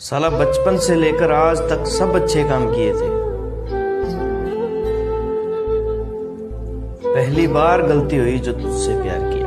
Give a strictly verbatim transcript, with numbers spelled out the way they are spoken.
साला बचपन से लेकर आज तक सब अच्छे काम किए थे। पहली बार गलती हुई जो तुझसे प्यार किया।